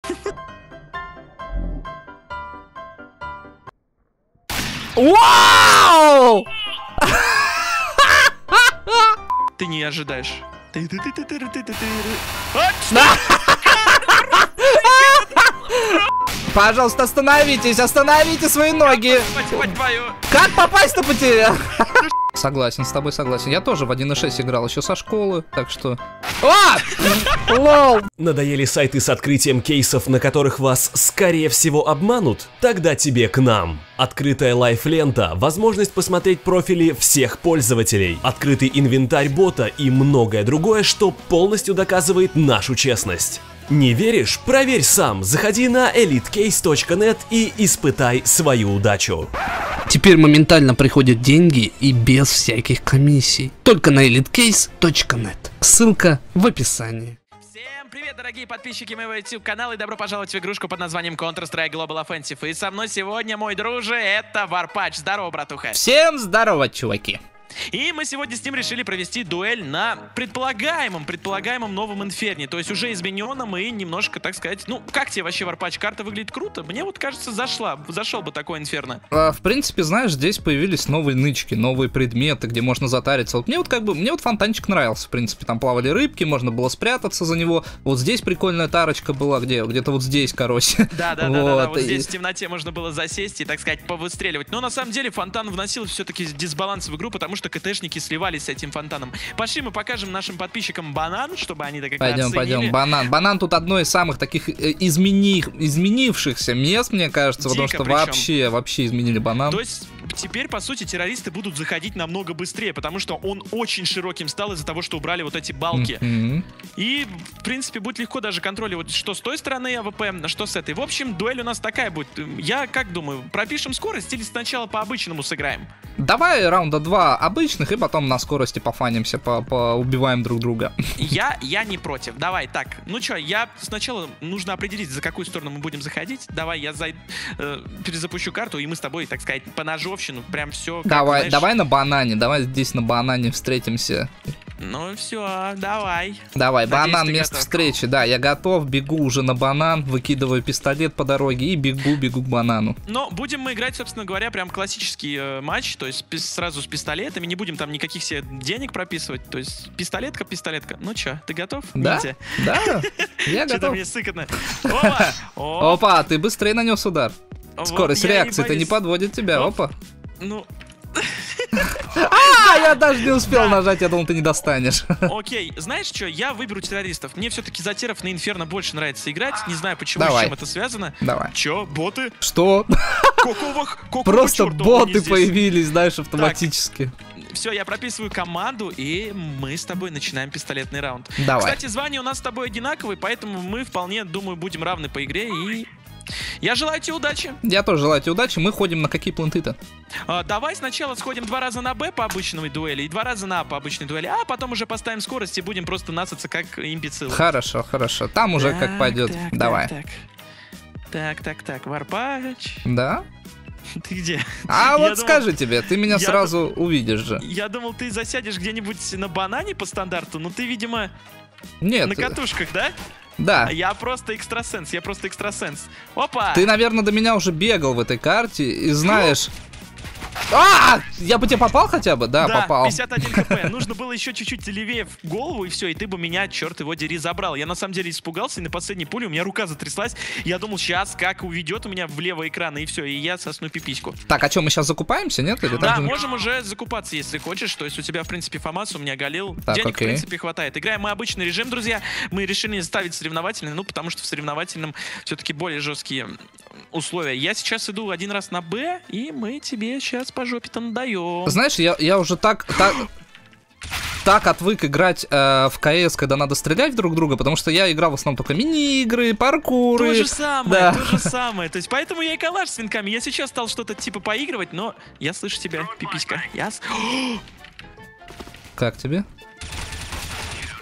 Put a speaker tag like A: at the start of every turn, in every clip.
A: Вау!
B: Ты не ожидаешь.
A: Пожалуйста, остановитесь, остановите свои ноги. Как попасть-то по тебе? Согласен, с тобой согласен. Я тоже в 1.6 играл еще со школы, так что... Лол!
C: Надоели сайты с открытием кейсов, на которых вас, скорее всего, обманут? Тогда тебе к нам. Открытая лайфлента, возможность посмотреть профили всех пользователей, открытый инвентарь бота и многое другое, что полностью доказывает нашу честность. Не веришь? Проверь сам. Заходи на elitecase.net и испытай свою удачу.
A: Теперь моментально приходят деньги и без всяких комиссий. Только на elitecase.net. Ссылка в описании.
B: Всем привет, дорогие подписчики моего YouTube канала, и добро пожаловать в игрушку под названием Counter-Strike Global Offensive. И со мной сегодня, мой друже, это Варпач. Здорово, братуха.
A: Всем здорово, чуваки.
B: И мы сегодня с ним решили провести дуэль на предполагаемом новом Инферне. То есть уже измененном и немножко, так сказать... Ну, как тебе вообще, Варпач? Карта выглядит круто. Мне вот кажется, зашел бы такой Инферно.
A: В принципе, знаешь, здесь появились новые нычки, новые предметы, где можно затариться. Вот мне вот фонтанчик нравился, в принципе. Там плавали рыбки, можно было спрятаться за него. Вот здесь прикольная тарочка была, где-то вот здесь, короче.
B: Да. Вот здесь в темноте можно было засесть и, так сказать, повыстреливать. Но на самом деле фонтан вносил все-таки дисбаланс в игру, потому что КТшники сливались с этим фонтаном. Пошли, мы покажем нашим подписчикам банан, чтобы они так как
A: Пойдем, банан. Банан тут одно из самых таких изменившихся мест, мне кажется, потому что вообще изменили банан.
B: То есть теперь, по сути, террористы будут заходить намного быстрее, потому что он очень широким стал из-за того, что убрали вот эти балки. И, в принципе, будет легко даже контролировать, что с той стороны АВП, что с этой. В общем, дуэль у нас такая будет. Я как думаю, пропишем скорость или сначала по обычному сыграем?
A: Давай раунда 2 обычных, и потом на скорости пофанимся, поубиваем друг друга.
B: Я не против. Давай, так. Ну чё, сначала нужно определить, за какую сторону мы будем заходить. Давай, я перезапущу карту, и мы с тобой, так сказать, по ножовщину, прям все.
A: Давай на банане, давай здесь на банане встретимся.
B: Ну все, давай.
A: Давай,
B: Надеюсь,
A: банан, место встречи. Да, я готов, бегу уже на банан, выкидываю пистолет по дороге и бегу к банану.
B: Но будем мы играть, собственно говоря, прям классический матч, то есть сразу с пистолетами, не будем там никаких себе денег прописывать, то есть пистолетка. Ну чё, ты готов?
A: Да, я готов.
B: Что-то мне сыкотно.
A: Опа, ты быстрее нанес удар. Скорость реакции-то не подводит тебя, опа.
B: Ну...
A: Я даже не успел нажать, я думал, ты не достанешь.
B: Окей, знаешь что, я выберу террористов. Мне все-таки за теров на Инферно больше нравится играть. Не знаю, почему, с чем это связано.
A: Давай.
B: Чё, боты?
A: Что? Просто боты появились, знаешь, автоматически.
B: Все, я прописываю команду, и мы с тобой начинаем пистолетный раунд.
A: Давай.
B: Кстати, звания у нас с тобой одинаковые, поэтому мы вполне, думаю, будем равны по игре, и... Я желаю тебе удачи.
A: Я тоже желаю тебе удачи. Мы ходим на какие планты-то?
B: Давай сначала сходим 2 раза на Б по обычной дуэли и 2 раза на А по обычной дуэли, а потом уже поставим скорость и будем просто насаться как имбецилы.
A: Хорошо. Там уже как пойдет. Давай.
B: Так, Варпач.
A: Да?
B: Ты где?
A: Вот скажи тебе, ты меня сразу увидишь же.
B: Я думал, ты засядешь где-нибудь на банане по стандарту, но ты, видимо,
A: нет,
B: на катушках, да?
A: Да.
B: Я просто экстрасенс. Опа!
A: Ты, наверное, до меня уже бегал в этой карте и знаешь... Я бы тебе попал хотя бы? Да, попал.
B: 51 хп. Нужно было еще чуть-чуть левее в голову, и все, и ты бы меня, черт его дери, забрал. Я на самом деле испугался, и на последней пуле у меня рука затряслась. Я думал, сейчас как уведет у меня влево экрана, и все, и я сосну пипиську.
A: Так, а что, мы сейчас закупаемся, нет? Или
B: да, можем уже закупаться, если хочешь. То есть у тебя, в принципе, ФАМАС, у меня Галил. Денег, в принципе, хватает. Играем мы обычный режим, друзья. Мы решили не ставить соревновательный, потому что в соревновательном все-таки более жесткие условия. Я сейчас иду 1 раз на Б, и мы тебе сейчас по жопе-то надаем.
A: Знаешь, я уже так отвык играть в КС, когда надо стрелять друг в друга, потому что я играл в основном только мини-игры, паркуры.
B: То же самое. То есть поэтому я и калаш с винками. Я сейчас стал что-то типа поигрывать, но я слышу тебя, пиписька.
A: Как тебе?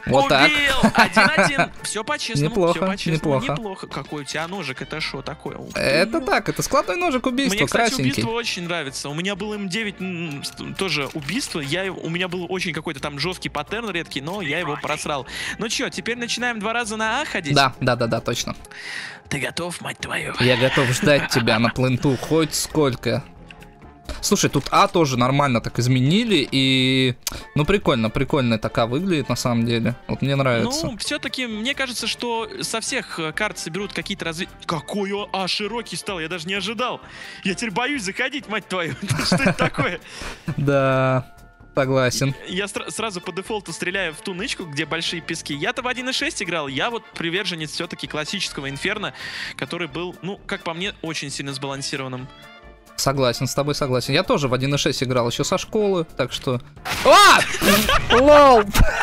A: Вот так.
B: 1-1. Все по-честному.
A: Неплохо,
B: неплохо. Какой у тебя ножик? Это что такое?
A: Это так, это складной ножик убийства,
B: Мне, кстати,
A: красненький.
B: убийство очень нравится. У меня было М9 тоже убийство. У меня был очень какой-то там жесткий паттерн редкий, но я его просрал. Ну чё, теперь начинаем 2 раза на А ходить?
A: Да, точно.
B: Ты готов, мать твою?
A: Я готов ждать тебя на пленту хоть сколько. Слушай, тут А тоже нормально так изменили, и... Ну, прикольно так А выглядит на самом деле. Вот мне нравится.
B: Ну, все-таки, мне кажется, что со всех карт соберут какие-то развития. Какой А широкий стал, я даже не ожидал. Я теперь боюсь заходить, мать твою. Что это такое?
A: Да, согласен.
B: Я сразу по дефолту стреляю в ту нычку, где большие пески. Я-то в 1.6 играл, я вот приверженец все-таки классического Инферно, который был, ну, как по мне, очень сильно сбалансированным.
A: Согласен, с тобой согласен. Я тоже в 1.6 играл еще со школы, так что... А! Лол!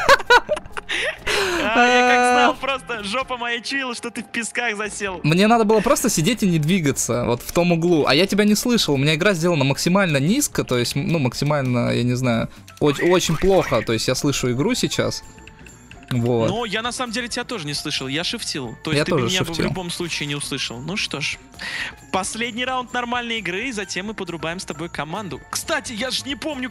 B: Я как знал, просто жопа моя чуяла, что ты в песках засел.
A: Мне надо было просто сидеть и не двигаться, вот в том углу. А я тебя не слышал, у меня игра сделана максимально низко, то есть, ну, максимально, я не знаю, очень плохо. То есть я слышу игру сейчас. Вот.
B: Но я на самом деле тебя тоже не слышал, я шифтил. То есть
A: Я
B: ты бы
A: тоже
B: меня
A: шифтил.
B: в любом случае не услышал. Ну что ж, последний раунд нормальной игры, и затем мы подрубаем с тобой команду. Кстати, я же не помню...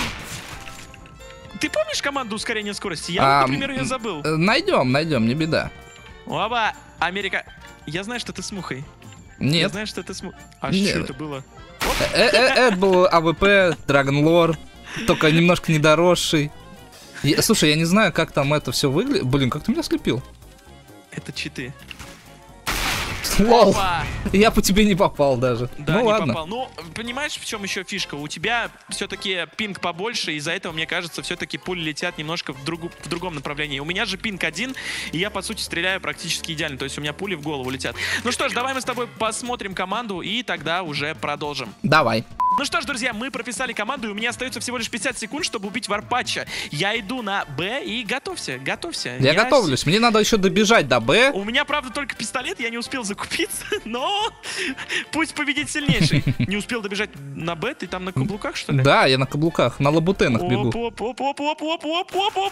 B: Ты помнишь команду ускорения скорости? Я, например, ее забыл.
A: Найдем, не беда.
B: Оба, Америка. Я знаю, что ты с мухой. Я
A: Нет.
B: знаю, что ты с мухой. А
A: Нет.
B: что это было?
A: Это был АВП, Драгонлор, только немножко недоросший. Слушай, я не знаю, как там это все выглядит. Блин, как ты меня слепил?
B: Это читы.
A: Лол,
B: Опа!
A: я по тебе не попал даже.
B: Да,
A: Ну
B: не
A: ладно.
B: попал. Ну, понимаешь, в чем еще фишка? У тебя все-таки пинг побольше, из-за этого, мне кажется, все-таки пули летят немножко в другом направлении. У меня же пинг 1, и я, по сути, стреляю практически идеально. То есть у меня пули в голову летят. Ну что ж, давай мы с тобой посмотрим команду, и тогда уже продолжим.
A: Давай.
B: Ну что ж, друзья, мы прописали команду, и у меня остается всего лишь 50 секунд, чтобы убить Варпача. Я иду на Б, и готовься.
A: Я готовлюсь. Мне надо еще добежать до Б.
B: У меня, правда, только пистолет, я не успел закупиться, но пусть победит сильнейший. Не успел добежать на Б, ты там на каблуках, что ли?
A: Да, я на каблуках, на лабутенах бегу.
B: Оп-оп-оп-оп-оп-оп-оп-оп-оп.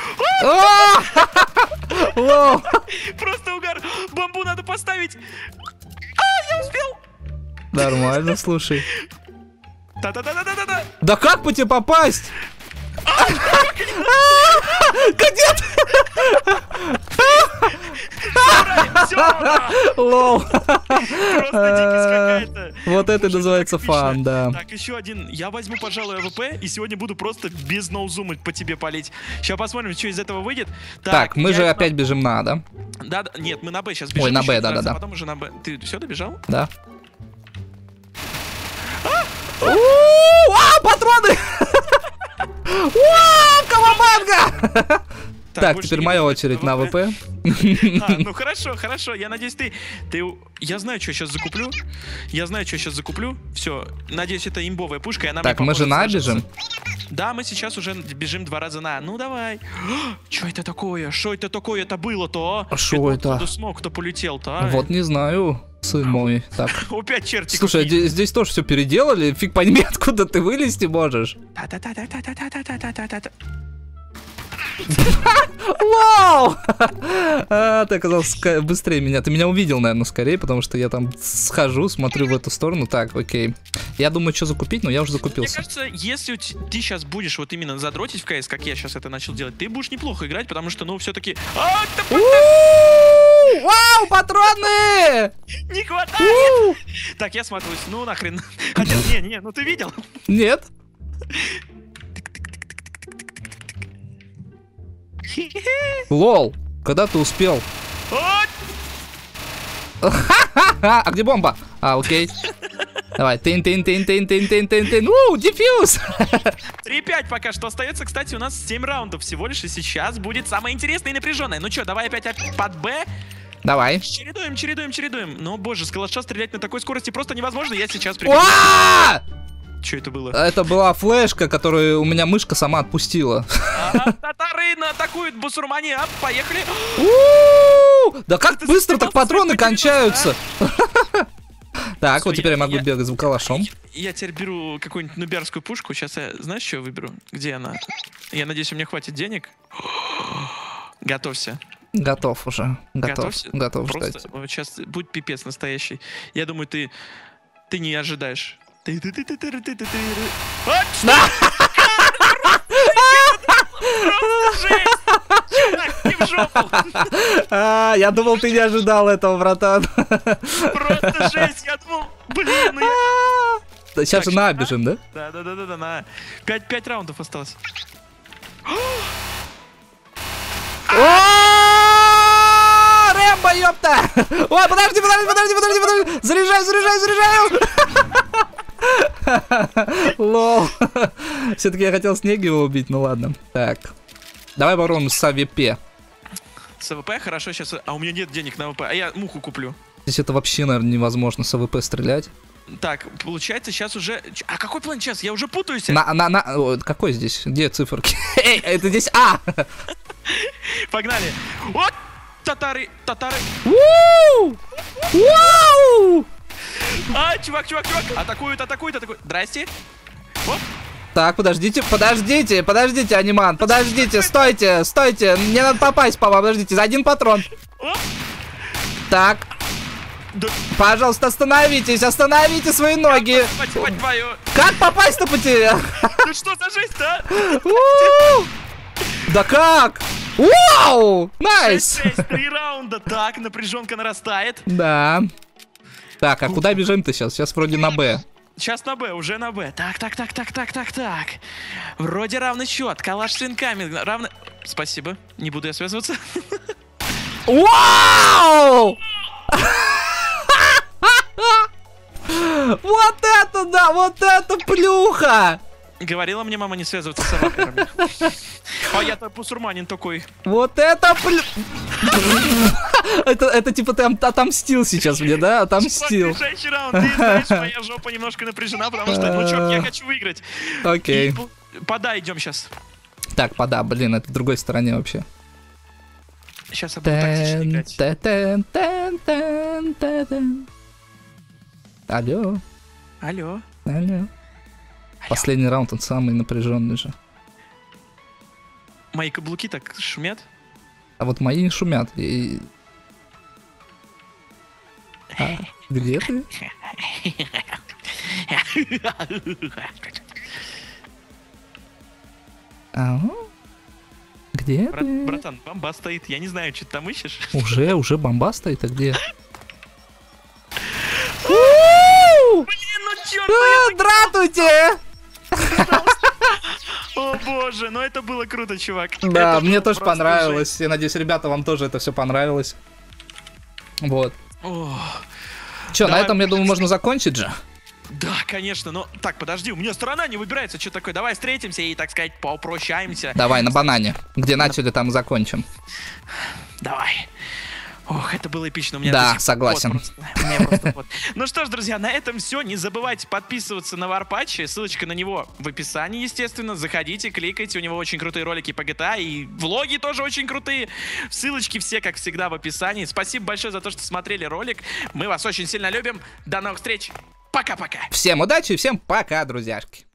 A: Лол.
B: Просто угар. Бомбу надо поставить. А, я успел.
A: Нормально, слушай.
B: Та-та-та-та-та-та.
A: Да как по тебе попасть? Где ты? Лол.
B: Просто дикость какая-то.
A: Вот это называется фан, да.
B: Так, еще один. Я возьму, пожалуй, АВП, и сегодня буду просто без ноузума по тебе палить. Сейчас посмотрим, что из этого выйдет.
A: Так, мы же опять бежим на, да?
B: Да, нет, мы на Б сейчас бежим.
A: Ой, на
B: еще
A: Б,
B: раз,
A: да-да-да.
B: а потом уже на Б. Ты все добежал?
A: Да. Вау, патроны! Вау, кавабанга! Так,
B: больше
A: теперь
B: не
A: моя
B: будет
A: очередь на АВП.
B: Ну хорошо. Я надеюсь, ты... Я знаю, что сейчас закуплю. Все. Надеюсь, это имбовая пушка, и она
A: Так,
B: мне
A: мы же
B: поможет
A: на бежим.
B: сражаться. Да, мы сейчас уже бежим 2 раза на. Ну давай. Что это такое? Что это такое-то было-то?
A: А шо это?
B: Откуда смог-то полетел-то, а?
A: Вот не знаю, сын мой. Так.
B: Опять черти.
A: Слушай, здесь тоже все переделали. Фиг пойми, откуда ты вылезти можешь.
B: Та-та-та-та-та-та-та-та-та-та-та.
A: Вау! Ты оказался быстрее меня. Ты меня увидел, наверное, скорее, потому что я там схожу, смотрю в эту сторону. Так, окей. Я думаю, что закупить, но я уже
B: Мне
A: закупился.
B: кажется, если ты сейчас будешь вот именно задротить в КС, как я сейчас это начал делать, ты будешь неплохо играть, потому что, ну, все-таки...
A: Вау, патроны!
B: Не хватает! Так, я смотрюсь, ну нахрен. Хотя, не, ну ты видел?
A: Нет. Лол, когда ты успел? А где бомба? А, окей. Давай, тын-тын-тын-тын-тын-тын-тын. Дефьюз!
B: 3-5 пока что остается. Кстати, у нас 7 раундов всего лишь, и сейчас будет самое интересное и напряженное. Ну что, давай опять под Б.
A: Давай.
B: Чередуем. Но, боже, с калаша стрелять на такой скорости просто невозможно. Я сейчас прибегу. Что это было?
A: Это была флешка, которую у меня мышка сама отпустила.
B: Татары атакуют бусурмане. Поехали.
A: Да как быстро так патроны кончаются. Так, вот теперь я могу бегать с калашом.
B: Я теперь беру какую-нибудь нуберскую пушку. Сейчас я, знаешь, что я выберу? Где она? Я надеюсь, у меня хватит денег. Готовься.
A: Готов уже.
B: Готовься.
A: Готов
B: Просто
A: ждать.
B: вот сейчас будет пипец настоящий. Я думаю, ты не ожидаешь. Просто жесть! Чувак, не в жопу!
A: Я думал, ты не ожидал этого, братан.
B: Просто жесть! Я думал, блин,
A: Сейчас же набежим, да?
B: Да, на 5 раундов осталось.
A: Рэмбо, ёпта! Ой, подожди! Заряжаю! Лол. Все-таки я хотел Снегиева убить, ну ладно. Так. Давай попробуем с АВП.
B: С АВП хорошо сейчас. А у меня нет денег на АВП, а я муху куплю.
A: Здесь это вообще, наверное, невозможно с АВП стрелять.
B: Так, получается сейчас уже... А какой план сейчас? Я уже путаюсь.
A: Какой здесь? Где циферки? Эй, это здесь А!
B: Погнали. Вот! Татары!
A: Вау!
B: А, чувак! Атакуют. Здрасте. Оп.
A: Так, подождите, аниман, подождите, стойте, мне надо попасть по вам, подождите, за 1 патрон.
B: Оп.
A: Так,
B: Да.
A: пожалуйста, остановите свои ноги.
B: Твою.
A: Как попасть-то по тебе?
B: Ну что за жесть, а?
A: Да как? Вау! Найс!
B: 3 раунда. Так, напряженка нарастает.
A: Да. Так, а куда бежим-то сейчас? Сейчас вроде на Б.
B: Сейчас на Б, уже на Б. Так. Вроде равный счет. Калаш с винками. Равный... Спасибо. Не буду я связываться.
A: Вау! Вот это да! Вот это плюха!
B: Говорила мне мама не связываться с аватарами. А я-то бусурманин такой.
A: Вот это это типа ты отомстил сейчас мне, да? Отомстил.
B: Ближайший раунд. Ты знаешь, моя жопа немножко напряжена, потому что, ну чё, я хочу выиграть.
A: Окей.
B: Пода идем сейчас.
A: Так, пода, блин, это в другой стороне вообще.
B: Сейчас я буду тактично играть.
A: Алло.
B: Алло.
A: Последний раунд, он самый напряженный же.
B: Мои каблуки так шумят.
A: А вот мои не шумят. Где ты? Где ты?
B: Братан, бомба стоит. Я не знаю, что ты там ищешь.
A: Уже бомба стоит, а где?
B: Блин, ну чёрт!
A: Дратуйте!
B: О боже, ну это было круто, чувак.
A: Да, мне тоже понравилось. Я надеюсь, ребята, вам тоже это все понравилось. Вот. Че, на этом, я думаю, можно закончить же?
B: Да, конечно, но... Так, подожди, у меня сторона не выбирается. Что такое? Давай встретимся и, так сказать, попрощаемся.
A: Давай, на банане. Где начали, там закончим.
B: Давай. Ох, это было эпично. У меня
A: да, согласен.
B: Ну что ж, друзья, на этом все. Не забывайте подписываться на Варпатча. Ссылочка на него в описании, естественно. Заходите, кликайте. У него очень крутые ролики по GTA. И влоги тоже очень крутые. Ссылочки все, как всегда, в описании. Спасибо большое за то, что смотрели ролик. Мы вас очень сильно любим. До новых встреч. Пока-пока.
A: Всем удачи и всем пока, друзьяшки.